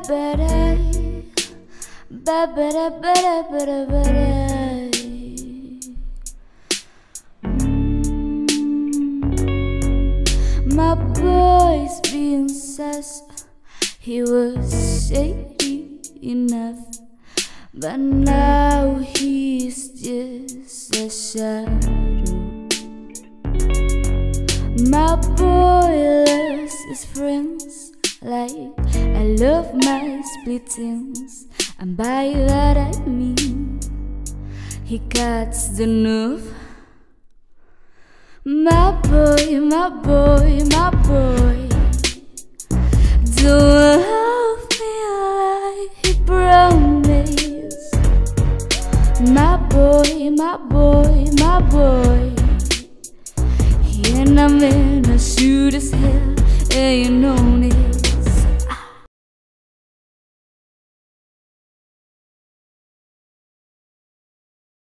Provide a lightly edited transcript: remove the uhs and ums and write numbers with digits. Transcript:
My boy's being sus. He was shady enough, but now he's just a shadow. My boy loves his friends like I love my splittings, and by that I mean he cuts the nerve. My boy, my boy, my boy, don't love me like he promised. My boy, my boy, my boy, he ain't a man as shoot as hell, and you know